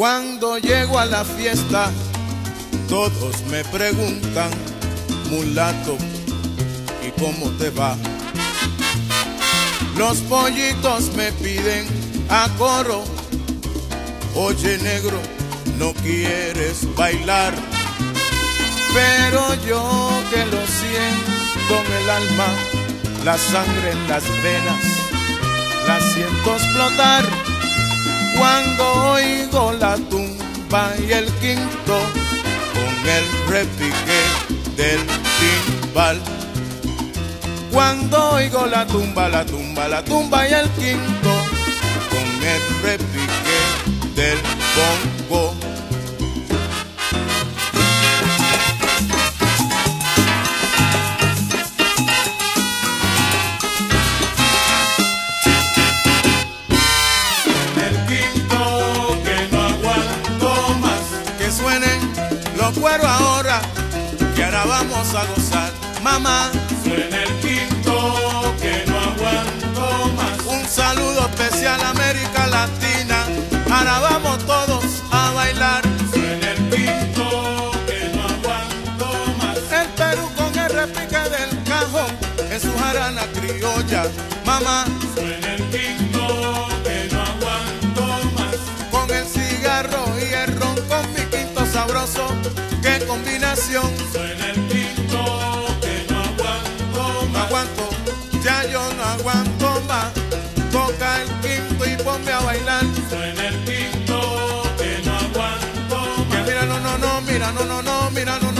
Cuando llego a la fiesta, todos me preguntan, mulato, ¿y cómo te va? Los pollitos me piden a coro, oye negro, ¿no quieres bailar? Pero yo que lo siento en el alma, la sangre en las venas, la siento explotar. Cuando oigo la tumba y el quinto, con el repique del timbal. Cuando oigo la tumba, la tumba, la tumba y el quinto, con el repique del bongo. Los cueros ahora, que ahora vamos a gozar. Mamá, suena el quinto, que no aguanto más. Un saludo especial a América Latina, ahora vamos todos a bailar. Suena el quinto, que no aguanto más. El Perú con el repique del cajón, en su jarana criolla. Mamá, suena el quinto, que no aguanto más. Con el cigarro y el ron, con mi quinto sabroso, qué combinación. Suena el quinto, que no aguanto más. No aguanto, ya yo no aguanto más. Toca el quinto y ponme a bailar. Suena el quinto, que no aguanto más. Que mira, no, no, no, mira, no, no, no, mira, no.